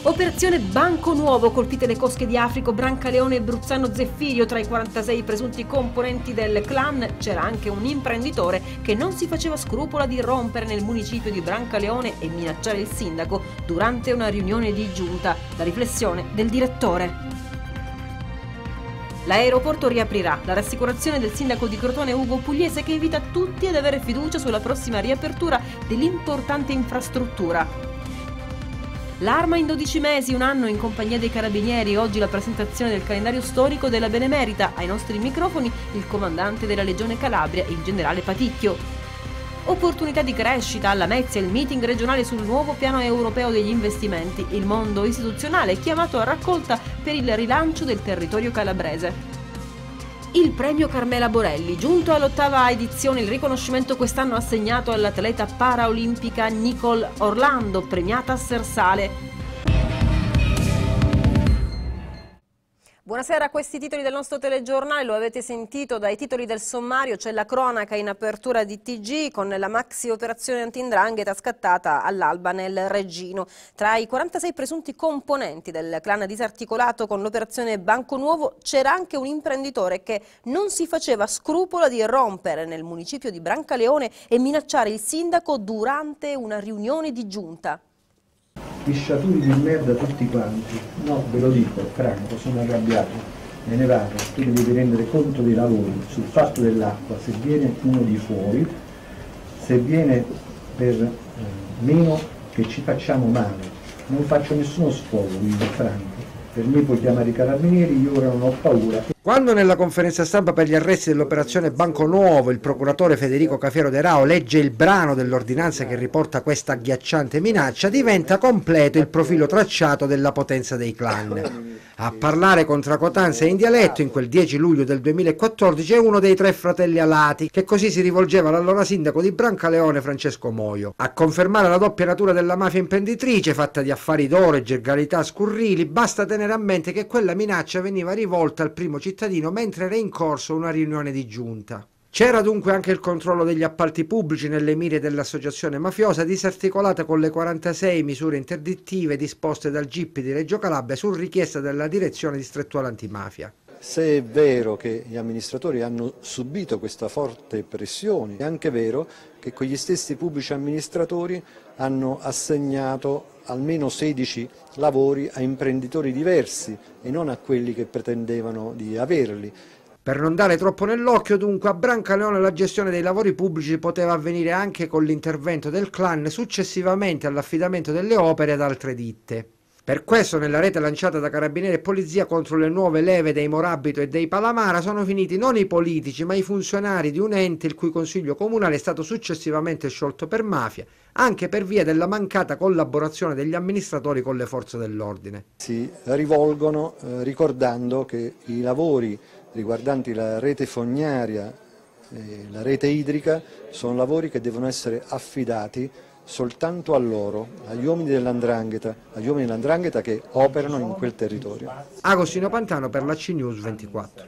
Operazione Banco Nuovo, colpite le cosche di Africo, Brancaleone e Bruzzano Zeffirio. Tra i 46 presunti componenti del clan c'era anche un imprenditore che non si faceva scrupolo di irrompere nel municipio di Brancaleone e minacciare il sindaco durante una riunione di giunta. La riflessione del direttore. L'aeroporto riaprirà. La rassicurazione del sindaco di Crotone Ugo Pugliese, che invita tutti ad avere fiducia sulla prossima riapertura dell'importante infrastruttura. L'Arma in 12 mesi, un anno in compagnia dei Carabinieri. Oggi la presentazione del calendario storico della Benemerita. Ai nostri microfoni il comandante della Legione Calabria, il generale Paticchio. Opportunità di crescita alla Lamezia, il meeting regionale sul nuovo piano europeo degli investimenti. Il mondo istituzionale è chiamato a raccolta per il rilancio del territorio calabrese. Il premio Carmela Borelli, giunto all'8ª edizione, il riconoscimento quest'anno assegnato all'atleta paraolimpica Nicole Orlando, premiata a Sersale. Buonasera, questi titoli del nostro telegiornale lo avete sentito dai titoli del sommario. C'è la cronaca in apertura di TG con la maxi operazione anti-'ndrangheta scattata all'alba nel Reggino. Tra i 46 presunti componenti del clan disarticolato con l'operazione Banco Nuovo c'era anche un imprenditore che non si faceva scrupolo di irrompere nel municipio di Brancaleone e minacciare il sindaco durante una riunione di giunta. Fisciaturi di merda tutti quanti, no, ve lo dico, Franco, sono arrabbiato, me ne vado, tu devi rendere conto dei lavori, sul fatto dell'acqua, se viene uno di fuori, se viene per meno che ci facciamo male, non faccio nessuno sfogo, quindi Franco, per me puoi chiamare i carabinieri, io ora non ho paura. Quando nella conferenza stampa per gli arresti dell'operazione Banco Nuovo il procuratore Federico Cafiero De Rao legge il brano dell'ordinanza che riporta questa agghiacciante minaccia, diventa completo il profilo tracciato della potenza dei clan. A parlare con tracotanza e in dialetto in quel 10 luglio del 2014 è uno dei tre fratelli Alati, che così si rivolgeva all'allora sindaco di Brancaleone Francesco Moio. A confermare la doppia natura della mafia imprenditrice, fatta di affari d'oro e gergalità scurrili, basta tenere a mente che quella minaccia veniva rivolta al primo cittadino mentre era in corso una riunione di giunta. C'era dunque anche il controllo degli appalti pubblici nelle mire dell'associazione mafiosa, disarticolata con le 46 misure interdittive disposte dal GIP di Reggio Calabria su richiesta della direzione distrettuale antimafia. Se è vero che gli amministratori hanno subito questa forte pressione, è anche vero che quegli stessi pubblici amministratori hanno assegnato almeno 16 lavori a imprenditori diversi e non a quelli che pretendevano di averli. Per non dare troppo nell'occhio, dunque, a Brancaleone la gestione dei lavori pubblici poteva avvenire anche con l'intervento del clan successivamente all'affidamento delle opere ad altre ditte. Per questo nella rete lanciata da Carabinieri e Polizia contro le nuove leve dei Morabito e dei Palamara sono finiti non i politici ma i funzionari di un ente il cui consiglio comunale è stato successivamente sciolto per mafia, anche per via della mancata collaborazione degli amministratori con le forze dell'ordine. Si rivolgono ricordando che i lavori riguardanti la rete fognaria e la rete idrica sono lavori che devono essere affidati soltanto a loro, agli uomini dell''ndrangheta che operano in quel territorio. Agostino Pantano per la CNews 24.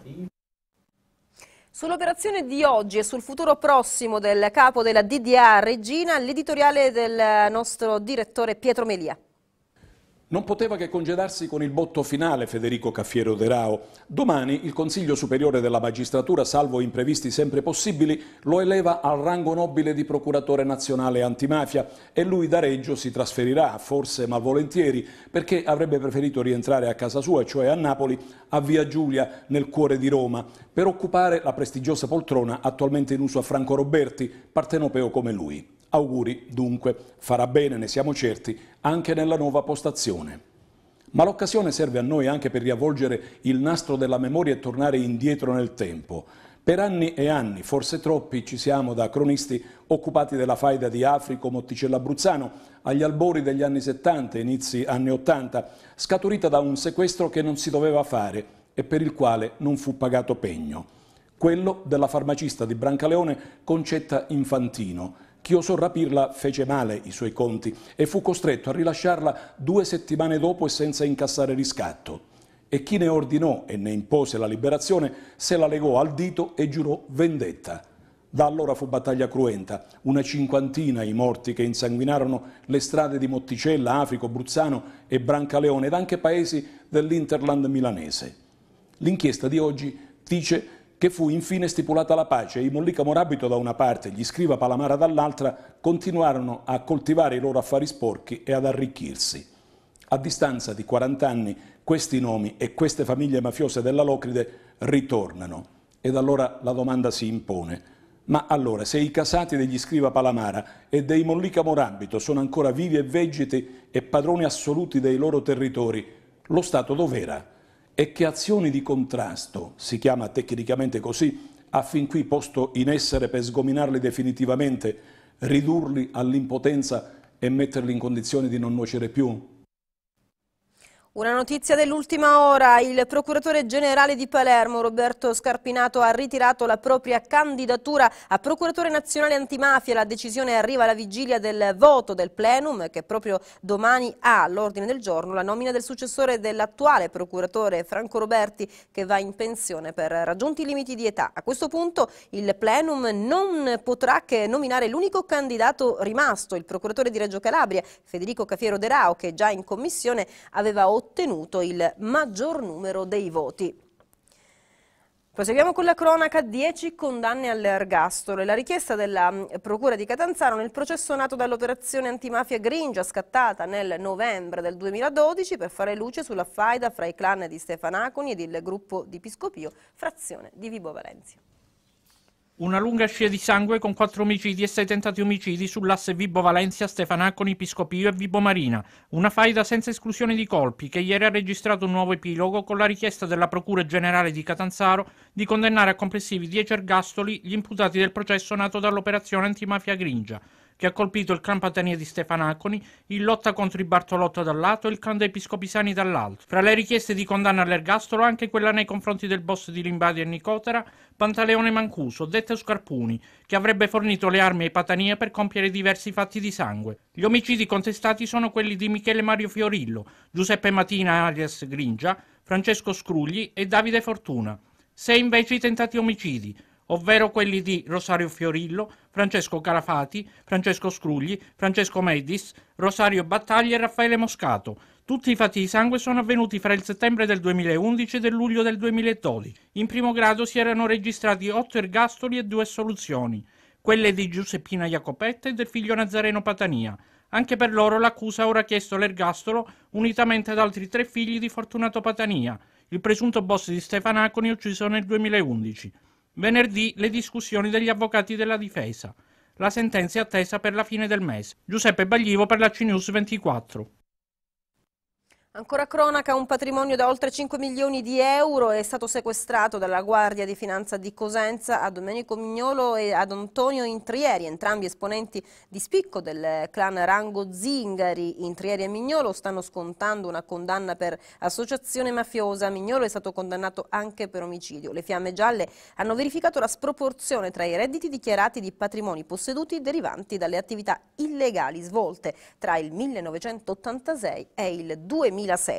Sull'operazione di oggi e sul futuro prossimo del capo della DDA Regina, l'editoriale del nostro direttore Pietro Melia. Non poteva che congedarsi con il botto finale Federico Cafiero De Rao. Domani il Consiglio Superiore della Magistratura, salvo imprevisti sempre possibili, lo eleva al rango nobile di procuratore nazionale antimafia e lui da Reggio si trasferirà, forse malvolentieri, perché avrebbe preferito rientrare a casa sua, cioè a Napoli, a Via Giulia, nel cuore di Roma, per occupare la prestigiosa poltrona attualmente in uso a Franco Roberti, partenopeo come lui. Auguri, dunque, farà bene, ne siamo certi, anche nella nuova postazione. Ma l'occasione serve a noi anche per riavvolgere il nastro della memoria e tornare indietro nel tempo. Per anni e anni, forse troppi, ci siamo da cronisti occupati della faida di Africo Motticella Bruzzano, agli albori degli anni 70 e inizi anni 80, scaturita da un sequestro che non si doveva fare e per il quale non fu pagato pegno. Quello della farmacista di Brancaleone Concetta Infantino. Chi osò rapirla fece male i suoi conti e fu costretto a rilasciarla 2 settimane dopo e senza incassare riscatto. E chi ne ordinò e ne impose la liberazione se la legò al dito e giurò vendetta. Da allora fu battaglia cruenta, una cinquantina i morti che insanguinarono le strade di Motticella, Africo, Bruzzano e Brancaleone ed anche paesi dell'Interland milanese. L'inchiesta di oggi dice che fu infine stipulata la pace e i Mollica Morabito da una parte e gli Scriva Palamara dall'altra continuarono a coltivare i loro affari sporchi e ad arricchirsi. A distanza di 40 anni questi nomi e queste famiglie mafiose della Locride ritornano ed allora la domanda si impone. Ma allora, se i casati degli Scriva Palamara e dei Mollica Morabito sono ancora vivi e vegeti e padroni assoluti dei loro territori, lo Stato dov'era? E che azioni di contrasto, si chiama tecnicamente così, ha fin qui posto in essere per sgominarli definitivamente, ridurli all'impotenza e metterli in condizioni di non nuocere più? Una notizia dell'ultima ora, il procuratore generale di Palermo Roberto Scarpinato ha ritirato la propria candidatura a procuratore nazionale antimafia. La decisione arriva alla vigilia del voto del plenum che proprio domani ha all'ordine del giorno la nomina del successore dell'attuale procuratore Franco Roberti, che va in pensione per raggiunti limiti di età. A questo punto il plenum non potrà che nominare l'unico candidato rimasto, il procuratore di Reggio Calabria Federico Cafiero De Rao, che già in commissione aveva ottenuto il maggior numero dei voti. Proseguiamo con la cronaca. 10 condanne all'ergastolo e la richiesta della Procura di Catanzaro nel processo nato dall'operazione antimafia Gringia scattata nel novembre del 2012 per fare luce sulla faida fra i clan di Stefanaconi ed il gruppo di Piscopio, frazione di Vibo Valentia. Una lunga scia di sangue con 4 omicidi e 6 tentati omicidi sull'asse Vibo Valencia, Stefanaconi, Piscopio e Vibo Marina. Una faida senza esclusione di colpi che ieri ha registrato un nuovo epilogo con la richiesta della Procura Generale di Catanzaro di condannare a complessivi 10 ergastoli gli imputati del processo nato dall'operazione antimafia Gringia, che ha colpito il clan Patania di Stefanaconi, il Lotta contro i Bartolotto da un lato e il clan dei Piscopisani dall'altro. Fra le richieste di condanna all'ergastolo anche quella nei confronti del boss di Limbadi e Nicotera, Pantaleone Mancuso, detto Scarpuni, che avrebbe fornito le armi ai Patania per compiere diversi fatti di sangue. Gli omicidi contestati sono quelli di Michele Mario Fiorillo, Giuseppe Matina alias Gringia, Francesco Scrugli e Davide Fortuna. 6 invece i tentati omicidi, ovvero quelli di Rosario Fiorillo, Francesco Calafati, Francesco Scrugli, Francesco Medis, Rosario Battaglia e Raffaele Moscato. Tutti i fatti di sangue sono avvenuti fra il settembre del 2011 e il luglio del 2012. In primo grado si erano registrati 8 ergastoli e 2 assoluzioni, quelle di Giuseppina Jacopetta e del figlio Nazareno Patania. Anche per loro l'accusa ha ora chiesto l'ergastolo unitamente ad altri 3 figli di Fortunato Patania, il presunto boss di Stefanaconi ucciso nel 2011. Venerdì le discussioni degli avvocati della difesa. La sentenza è attesa per la fine del mese. Giuseppe Baglivo per la CNews 24. Ancora cronaca, un patrimonio da oltre 5 milioni di euro è stato sequestrato dalla Guardia di Finanza di Cosenza a Domenico Mignolo e ad Antonio Intrieri, entrambi esponenti di spicco del clan Rango Zingari. Intrieri e Mignolo stanno scontando una condanna per associazione mafiosa. Mignolo è stato condannato anche per omicidio. Le Fiamme Gialle hanno verificato la sproporzione tra i redditi dichiarati di patrimoni posseduti derivanti dalle attività illegali svolte tra il 1986 e il 2016.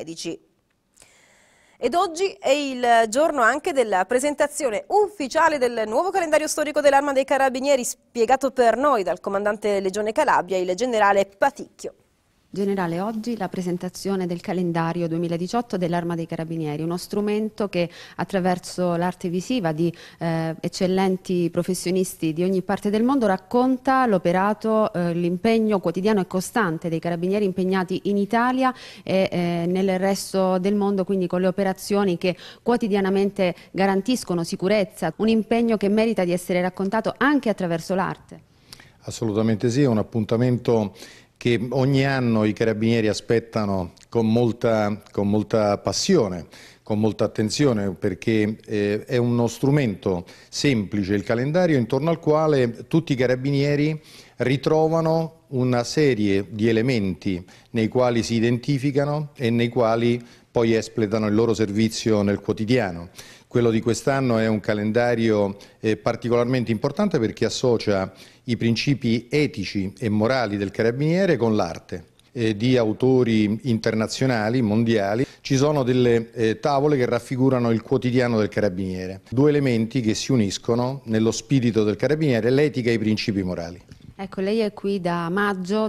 Ed oggi è il giorno anche della presentazione ufficiale del nuovo calendario storico dell'Arma dei Carabinieri, spiegato per noi dal comandante Legione Calabria, il generale Paticchio. Generale, oggi la presentazione del calendario 2018 dell'Arma dei Carabinieri, uno strumento che attraverso l'arte visiva di eccellenti professionisti di ogni parte del mondo racconta l'operato, l'impegno quotidiano e costante dei carabinieri impegnati in Italia e nel resto del mondo, quindi con le operazioni che quotidianamente garantiscono sicurezza, un impegno che merita di essere raccontato anche attraverso l'arte. Assolutamente sì, è un appuntamento che ogni anno i carabinieri aspettano con molta passione, con molta attenzione, perché è uno strumento semplice, il calendario, intorno al quale tutti i carabinieri ritrovano una serie di elementi nei quali si identificano e nei quali poi espletano il loro servizio nel quotidiano. Quello di quest'anno è un calendario particolarmente importante perché associa i principi etici e morali del carabiniere con l'arte. di autori internazionali, mondiali. Ci sono delle tavole che raffigurano il quotidiano del carabiniere, due elementi che si uniscono nello spirito del carabiniere, l'etica e i principi morali. Ecco, lei è qui da maggio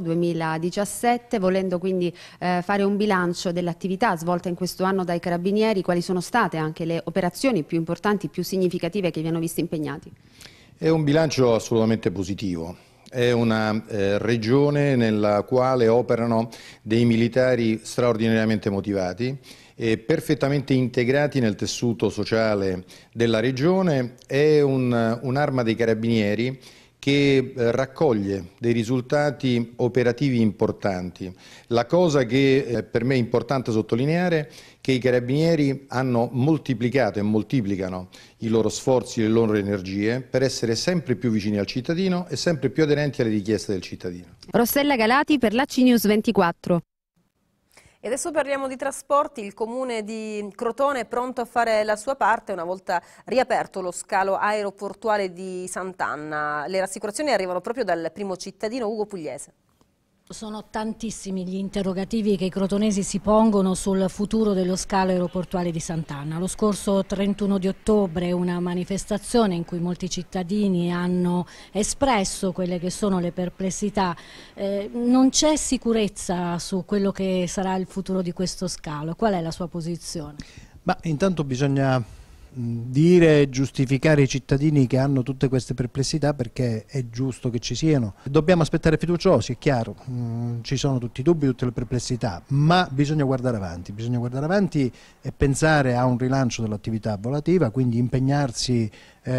2017, volendo quindi fare un bilancio dell'attività svolta in questo anno dai Carabinieri. Quali sono state anche le operazioni più importanti, più significative che vi hanno visto impegnati? È un bilancio assolutamente positivo. È una regione nella quale operano dei militari straordinariamente motivati e perfettamente integrati nel tessuto sociale della regione. È un'arma dei Carabinieri che raccoglie dei risultati operativi importanti. La cosa che per me è importante sottolineare è che i Carabinieri hanno moltiplicato e moltiplicano i loro sforzi e le loro energie per essere sempre più vicini al cittadino e sempre più aderenti alle richieste del cittadino. Rossella Galati per la CNews 24. E adesso parliamo di trasporti. Il comune di Crotone è pronto a fare la sua parte una volta riaperto lo scalo aeroportuale di Sant'Anna. Le rassicurazioni arrivano proprio dal primo cittadino Ugo Pugliese. Sono tantissimi gli interrogativi che i crotonesi si pongono sul futuro dello scalo aeroportuale di Sant'Anna. Lo scorso 31 di ottobre una manifestazione in cui molti cittadini hanno espresso quelle che sono le perplessità. Non c'è sicurezza su quello che sarà il futuro di questo scalo. Qual è la sua posizione? Ma intanto bisogna dire e giustificare i cittadini che hanno tutte queste perplessità, perché è giusto che ci siano. Dobbiamo aspettare fiduciosi, è chiaro, ci sono tutti i dubbi, tutte le perplessità, ma bisogna guardare avanti e pensare a un rilancio dell'attività volativa, quindi impegnarsi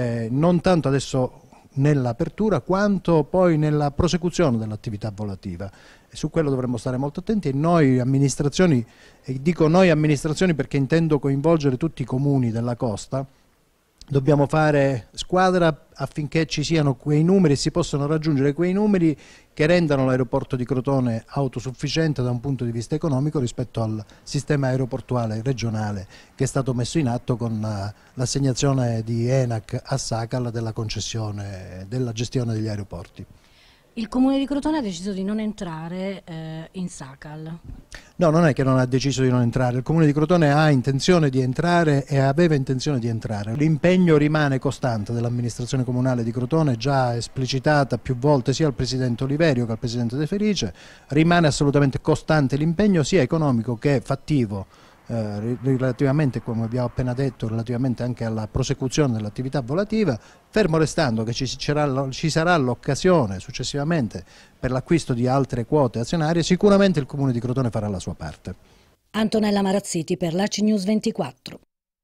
non tanto adesso nell'apertura quanto poi nella prosecuzione dell'attività volativa. E su quello dovremmo stare molto attenti, e noi amministrazioni, e dico noi amministrazioni perché intendo coinvolgere tutti i comuni della costa, dobbiamo fare squadra affinché ci siano quei numeri e si possano raggiungere quei numeri che rendano l'aeroporto di Crotone autosufficiente da un punto di vista economico rispetto al sistema aeroportuale regionale che è stato messo in atto con l'assegnazione di ENAC a Sacal della concessione della gestione degli aeroporti. Il comune di Crotone ha deciso di non entrare in Sacal. No, non è che non ha deciso di non entrare, il comune di Crotone ha intenzione di entrare e aveva intenzione di entrare. L'impegno rimane costante dell'amministrazione comunale di Crotone, già esplicitata più volte sia al presidente Oliverio che al presidente De Felice. Rimane assolutamente costante l'impegno sia economico che fattivo, relativamente, come abbiamo appena detto, relativamente anche alla prosecuzione dell'attività volativa, fermo restando che ci sarà l'occasione successivamente per l'acquisto di altre quote azionarie. Sicuramente il comune di Crotone farà la sua parte. Antonella Marazziti per la CNews 24.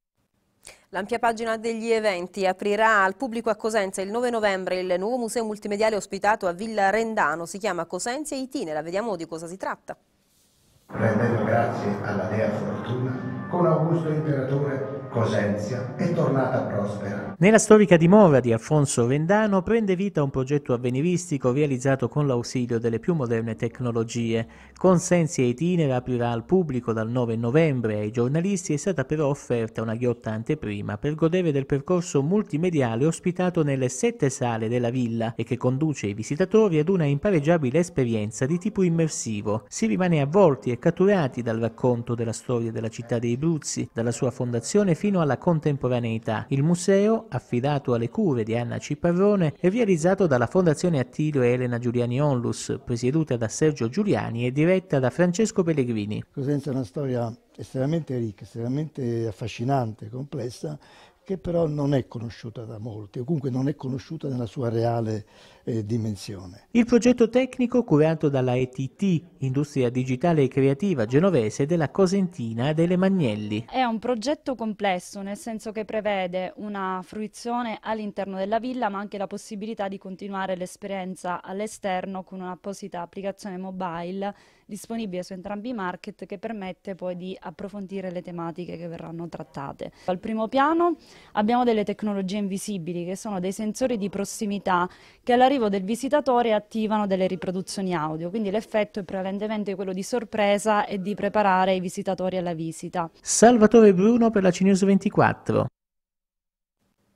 L'ampia pagina degli eventi aprirà al pubblico a Cosenza il 9 novembre il nuovo museo multimediale ospitato a Villa Rendano. Si chiama Cosenza Itinera. Vediamo di cosa si tratta. Rendendo grazie alla dea Fortuna, con Augusto Imperatore, Cosenza è tornata prospera. Nella storica dimora di Alfonso Rendano prende vita un progetto avveniristico realizzato con l'ausilio delle più moderne tecnologie. Cosenza Itinera aprirà al pubblico dal 9 novembre. Ai giornalisti è stata però offerta una ghiotta anteprima per godere del percorso multimediale ospitato nelle 7 sale della villa e che conduce i visitatori ad una impareggiabile esperienza di tipo immersivo. Si rimane avvolti e catturati dal racconto della storia della città dei Bruzzi, dalla sua fondazione fino alla contemporaneità. Il museo, affidato alle cure di Anna Ciparrone, è realizzato dalla Fondazione Attilio e Elena Giuliani Onlus, presieduta da Sergio Giuliani e diretta da Francesco Pellegrini. Cosenza è una storia estremamente ricca, estremamente affascinante, complessa, che però non è conosciuta da molti, o comunque non è conosciuta nella sua reale dimensione. Il progetto tecnico curato dalla ETT, Industria Digitale e Creativa Genovese, della Cosentina Adele Magnelli. È un progetto complesso, nel senso che prevede una fruizione all'interno della villa, ma anche la possibilità di continuare l'esperienza all'esterno con un'apposita applicazione mobile disponibile su entrambi i market, che permette poi di approfondire le tematiche che verranno trattate. Al primo piano abbiamo delle tecnologie invisibili, che sono dei sensori di prossimità che all'arrivo del visitatore attivano delle riproduzioni audio, quindi l'effetto è prevalentemente quello di sorpresa e di preparare i visitatori alla visita. Salvatore Bruno per la CNews 24.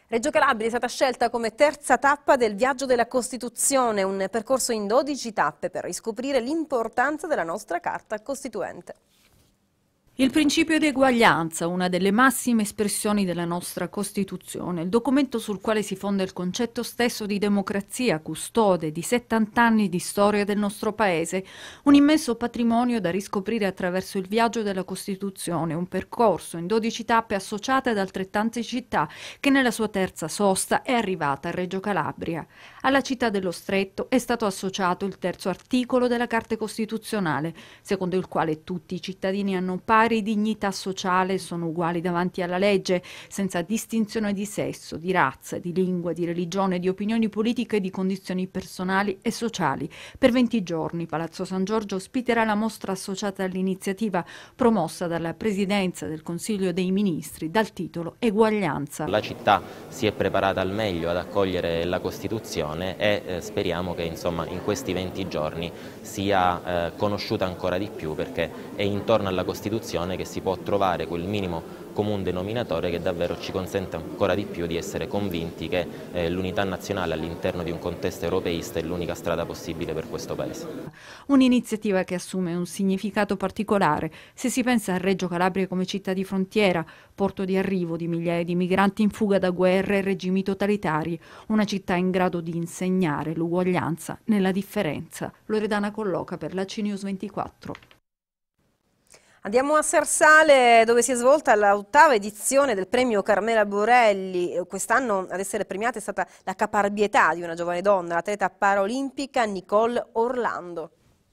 Reggio Calabria è stata scelta come terza tappa del Viaggio della Costituzione, un percorso in 12 tappe per riscoprire l'importanza della nostra Carta Costituente. Il principio di eguaglianza, una delle massime espressioni della nostra Costituzione, il documento sul quale si fonda il concetto stesso di democrazia, custode di 70 anni di storia del nostro Paese, un immenso patrimonio da riscoprire attraverso il Viaggio della Costituzione, un percorso in 12 tappe associate ad altrettante città che nella sua terza sosta è arrivata a Reggio Calabria. Alla città dello Stretto è stato associato il terzo articolo della Carta Costituzionale, secondo il quale tutti i cittadini hanno pari dignità sociale e sono uguali davanti alla legge, senza distinzione di sesso, di razza, di lingua, di religione, di opinioni politiche e di condizioni personali e sociali. Per 20 giorni Palazzo San Giorgio ospiterà la mostra associata all'iniziativa promossa dalla Presidenza del Consiglio dei Ministri dal titolo Eguaglianza. La città si è preparata al meglio ad accogliere la Costituzione e speriamo che in questi 20 giorni sia conosciuta ancora di più, perché è intorno alla Costituzione che si può trovare quel minimo comune denominatore che davvero ci consente ancora di più di essere convinti che l'unità nazionale all'interno di un contesto europeista è l'unica strada possibile per questo Paese. Un'iniziativa che assume un significato particolare se si pensa a Reggio Calabria come città di frontiera, porto di arrivo di migliaia di migranti in fuga da guerre e regimi totalitari, una città in grado di insegnare l'uguaglianza nella differenza. Loredana Colloca per la CNews 24. Andiamo a Sarsale, dove si è svolta l'8ª edizione del premio Carmela Borelli. Quest'anno ad essere premiata è stata la caparbietà di una giovane donna, l'atleta paraolimpica Nicole Orlando.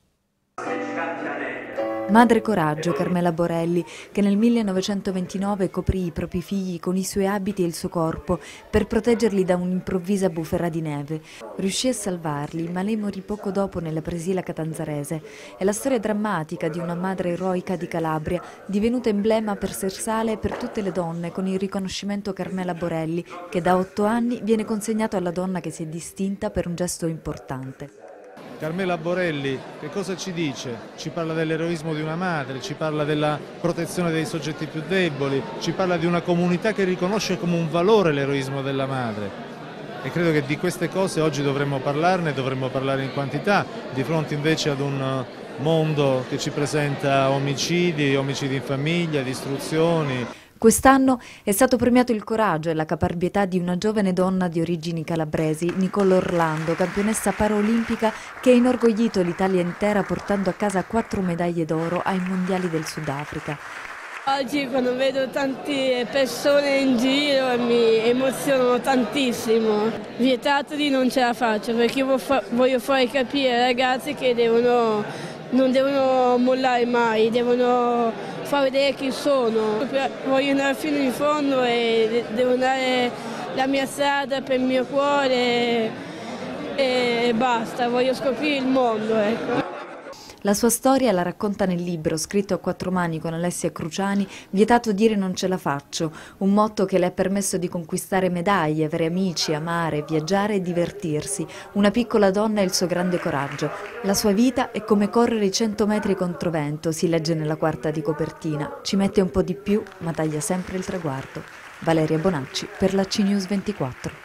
Madre coraggio Carmela Borelli, che nel 1929 coprì i propri figli con i suoi abiti e il suo corpo per proteggerli da un'improvvisa bufera di neve. Riuscì a salvarli, ma lei morì poco dopo nella Presila catanzarese. È la storia drammatica di una madre eroica di Calabria, divenuta emblema per Sarsale e per tutte le donne, con il riconoscimento Carmela Borelli, che da 8 anni viene consegnato alla donna che si è distinta per un gesto importante. Carmela Borelli che cosa ci dice? Ci parla dell'eroismo di una madre, ci parla della protezione dei soggetti più deboli, ci parla di una comunità che riconosce come un valore l'eroismo della madre. E credo che di queste cose oggi dovremmo parlarne, dovremmo parlare in quantità, di fronte invece ad un mondo che ci presenta omicidi in famiglia, distruzioni. Quest'anno è stato premiato il coraggio e la caparbietà di una giovane donna di origini calabresi, Nicole Orlando, campionessa paraolimpica che ha inorgoglito l'Italia intera portando a casa 4 medaglie d'oro ai mondiali del Sudafrica. Oggi quando vedo tante persone in giro mi emoziono tantissimo. Vietato non ce la faccio, perché io voglio fare capire ai ragazzi che non devono mollare mai, devono far vedere chi sono. Voglio andare fino in fondo e devo dare la mia strada per il mio cuore e basta, voglio scoprire il mondo. Ecco. La sua storia la racconta nel libro, scritto a 4 mani con Alessia Cruciani, Vietato dire non ce la faccio, un motto che le ha permesso di conquistare medaglie, avere amici, amare, viaggiare e divertirsi. Una piccola donna e il suo grande coraggio. La sua vita è come correre i 100 metri controvento, si legge nella quarta di copertina. Ci mette un po' di più, ma taglia sempre il traguardo. Valeria Bonacci per la CNews 24.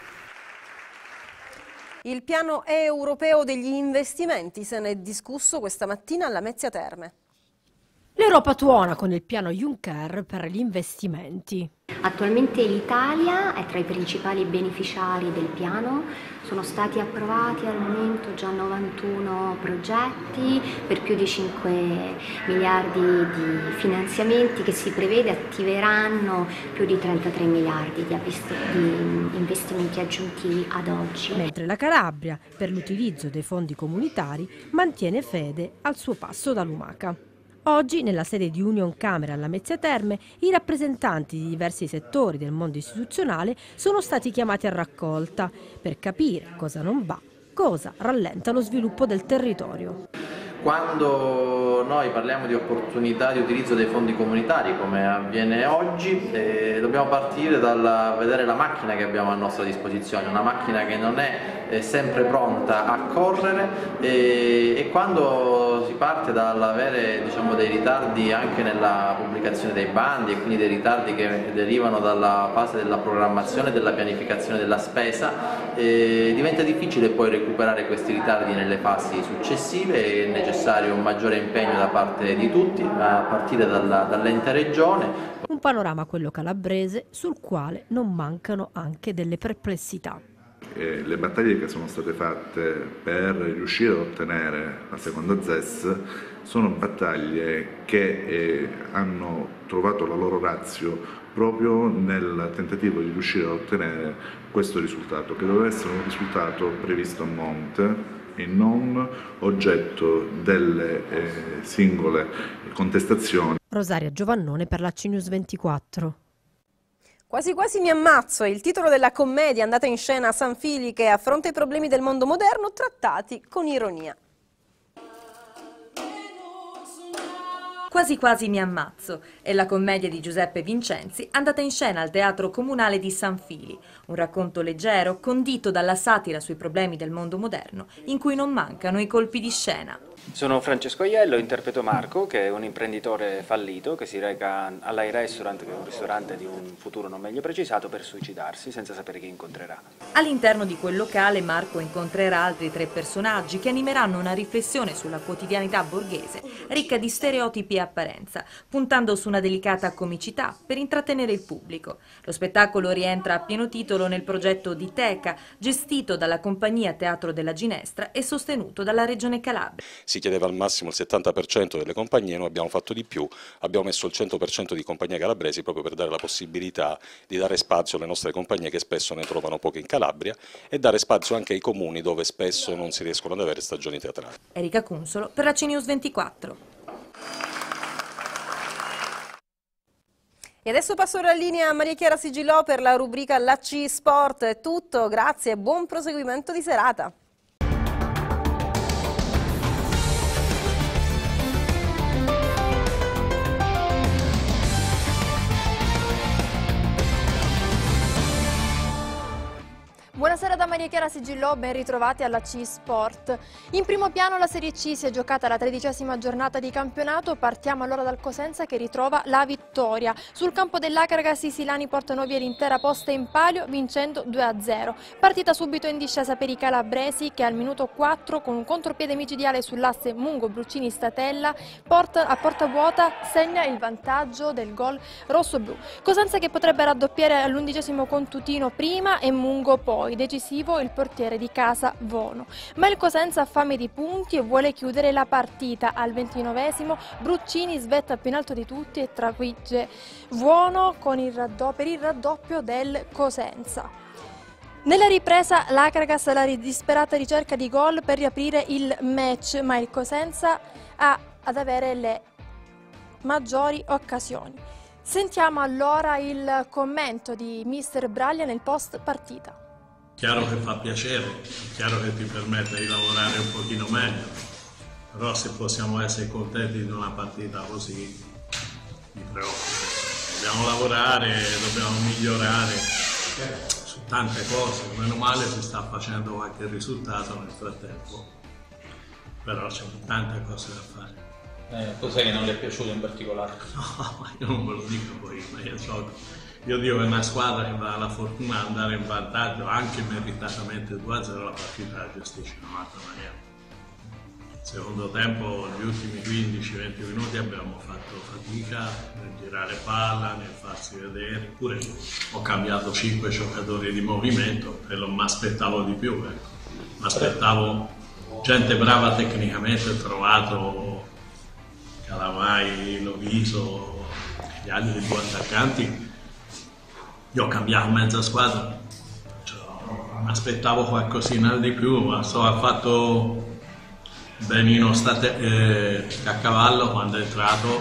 Il piano europeo degli investimenti se ne è discusso questa mattina alla Lamezia Terme. L'Europa tuona con il piano Juncker per gli investimenti. Attualmente l'Italia è tra i principali beneficiari del piano, sono stati approvati al momento già 91 progetti per più di 5 miliardi di finanziamenti che si prevede attiveranno più di 33 miliardi di investimenti aggiuntivi ad oggi. Mentre la Calabria, per l'utilizzo dei fondi comunitari, mantiene fede al suo passo da lumaca. Oggi, nella sede di Union Camera alla Lamezia Terme, i rappresentanti di diversi settori del mondo istituzionale sono stati chiamati a raccolta per capire cosa non va, cosa rallenta lo sviluppo del territorio. Quando noi parliamo di opportunità di utilizzo dei fondi comunitari, come avviene oggi, dobbiamo partire dal vedere la macchina che abbiamo a nostra disposizione, una macchina che non è sempre pronta a correre e quando parte dall'avere dei ritardi anche nella pubblicazione dei bandi e quindi dei ritardi che derivano dalla fase della programmazione e della pianificazione della spesa, diventa difficile poi recuperare questi ritardi nelle fasi successive. È necessario un maggiore impegno da parte di tutti, a partire dall'ente regione. Un panorama, quello calabrese, sul quale non mancano anche delle perplessità. Le battaglie che sono state fatte per riuscire ad ottenere la seconda ZES sono battaglie che hanno trovato la loro ratio proprio nel tentativo di riuscire ad ottenere questo risultato, che doveva essere un risultato previsto a monte e non oggetto delle singole contestazioni. Rosaria Giovannone per la CNews 24. Quasi quasi mi ammazzo è il titolo della commedia andata in scena a San Fili, che affronta i problemi del mondo moderno trattati con ironia. Quasi quasi mi ammazzo è la commedia di Giuseppe Vincenzi andata in scena al Teatro Comunale di San Fili, un racconto leggero condito dalla satira sui problemi del mondo moderno in cui non mancano i colpi di scena. Sono Francesco Aiello, interpreto Marco, che è un imprenditore fallito che si reca all'iRestaurant, che è un ristorante di un futuro non meglio precisato, per suicidarsi senza sapere chi incontrerà. All'interno di quel locale Marco incontrerà altri 3 personaggi che animeranno una riflessione sulla quotidianità borghese, ricca di stereotipi e apparenza, puntando su una delicata comicità per intrattenere il pubblico. Lo spettacolo rientra a pieno titolo nel progetto di Teca, gestito dalla compagnia Teatro della Ginestra e sostenuto dalla Regione Calabria. Si chiedeva al massimo il 70% delle compagnie, noi abbiamo fatto di più, abbiamo messo il 100% di compagnie calabresi proprio per dare la possibilità di dare spazio alle nostre compagnie, che spesso ne trovano poche in Calabria, e dare spazio anche ai comuni dove spesso non si riescono ad avere stagioni teatrali. Erika Cunsolo per la CNews 24. E adesso passo la linea a Maria Chiara Sigillò per la rubrica l'AC Sport. È tutto, grazie e buon proseguimento di serata. Buonasera da Maria Chiara Sigillò, ben ritrovati alla C Sport. In primo piano la Serie C si è giocata la 13ª giornata di campionato. Partiamo allora dal Cosenza, che ritrova la vittoria. Sul campo dell'Acragas i silani portano via l'intera posta in palio vincendo 2-0. Partita subito in discesa per i calabresi, che al minuto 4 con un contropiede micidiale sull'asse Mungo-Bruccini-Statella a porta vuota segna il vantaggio del gol rosso-blu. Cosenza che potrebbe raddoppiare all'11° con Tutino prima e Mungo poi. Decisivo il portiere di casa Vono, ma il Cosenza ha fame di punti e vuole chiudere la partita. Al 29° Bruccini svetta più in alto di tutti e trafigge Vono per il raddoppio del Cosenza. Nella ripresa l'Acragas alla disperata ricerca di gol per riaprire il match, ma il Cosenza ha ad avere le maggiori occasioni. Sentiamo allora il commento di mister Braglia nel post partita. Chiaro che fa piacere, è chiaro che ti permette di lavorare un pochino meglio, però se possiamo essere contenti di una partita così mi preoccupa. Dobbiamo lavorare, dobbiamo migliorare su tante cose, meno male si sta facendo qualche risultato nel frattempo, però c'è tante cose da fare. Cos'è che non le è piaciuto in particolare? No, io non ve lo dico poi, ma io dico che una squadra che va alla fortuna ad andare in vantaggio, anche meritatamente 2-0, la partita la gestisce in un'altra maniera. Secondo tempo, gli ultimi 15-20 minuti abbiamo fatto fatica nel girare palla, nel farsi vedere, eppure ho cambiato 5 giocatori di movimento e non mi aspettavo di più. Mi aspettavo gente brava tecnicamente, ho trovato Calamai, Loviso, gli altri 2 attaccanti. Io ho cambiato mezza squadra, mi aspettavo qualcosina di più, ma ha fatto Benino a cavallo quando è entrato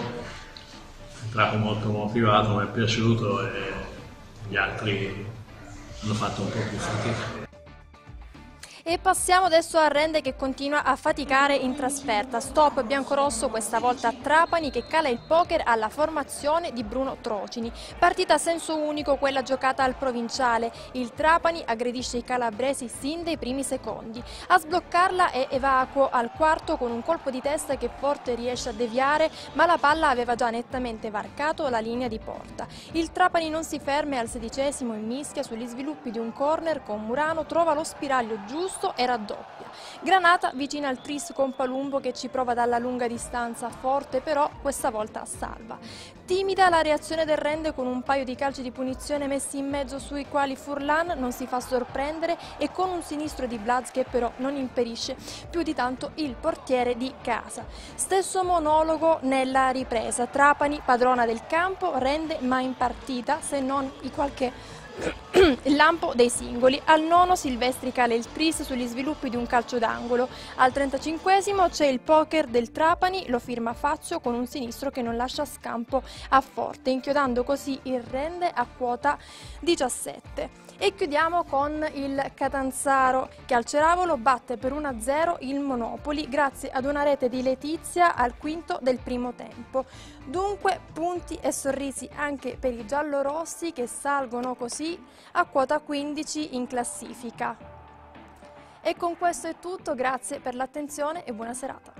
molto motivato, mi è piaciuto e gli altri hanno fatto un po' più fatica. E passiamo adesso al Rende che continua a faticare in trasferta. Stop biancorosso questa volta a Trapani che cala il poker alla formazione di Bruno Trocini. Partita a senso unico quella giocata al provinciale. Il Trapani aggredisce i calabresi sin dai primi secondi. A sbloccarla è Evacuo al quarto con un colpo di testa che forte riesce a deviare, ma la palla aveva già nettamente varcato la linea di porta. Il Trapani non si ferma e al 16° in mischia sugli sviluppi di un corner con Murano trova lo spiraglio giusto e raddoppia. Granata vicina al tris con Palumbo che ci prova dalla lunga distanza, forte però questa volta salva. Timida la reazione del Rende con un paio di calci di punizione messi in mezzo sui quali Furlan non si fa sorprendere e con un sinistro di Blaz che però non impedisce più di tanto il portiere di casa. Stesso monologo nella ripresa, Trapani padrona del campo, Rende mai in partita se non i qualche lampo dei singoli. Al 9° Silvestri cala il tris sugli sviluppi di un calcio d'angolo. Al 35° c'è il poker del Trapani, lo firma Fazio con un sinistro che non lascia scampo a Forte, inchiodando così il Rende a quota 17. E chiudiamo con il Catanzaro che al Ceravolo batte per 1-0 il Monopoli grazie ad una rete di Letizia al 5° del primo tempo. Dunque punti e sorrisi anche per i giallorossi che salgono così a quota 15 in classifica. E con questo è tutto, grazie per l'attenzione e buona serata.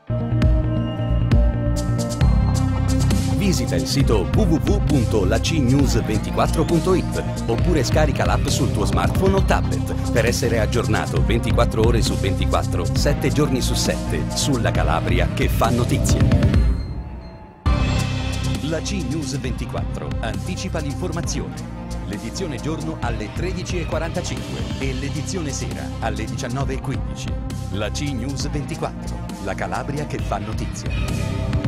Visita il sito www.lacnews24.it oppure scarica l'app sul tuo smartphone o tablet per essere aggiornato 24 ore su 24, 7 giorni su 7 sulla Calabria che fa notizia. La C-News24 anticipa l'informazione. L'edizione giorno alle 13:45 e l'edizione sera alle 19:15. La C-News24, la Calabria che fa notizia.